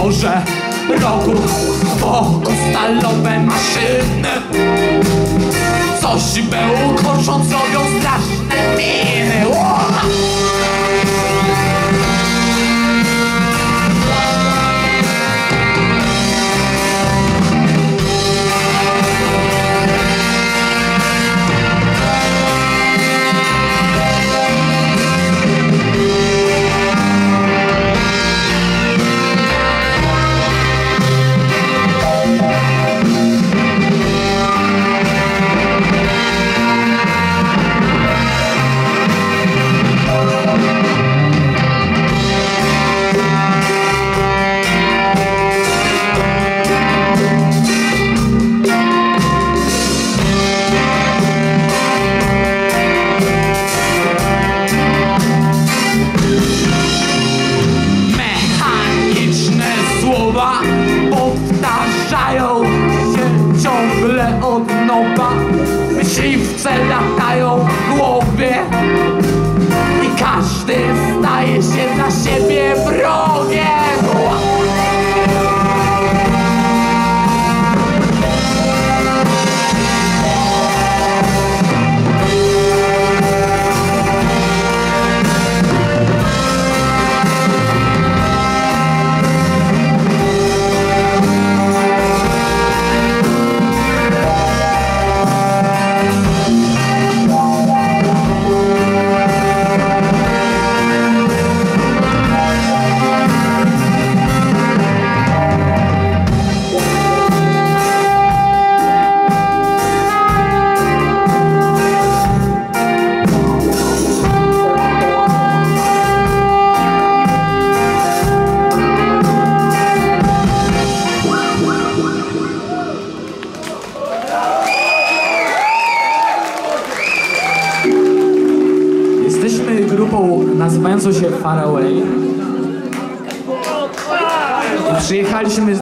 porze roku wokół stalowe maszyny. Coś bełkocząc robią straszne miny. Powtarzają się ciągle od nowa. Myśliwce latają w głowie i każdy staje się dla siebie wrogiem. Jesteśmy grupą nazywającą się Far Away. Przyjechaliśmy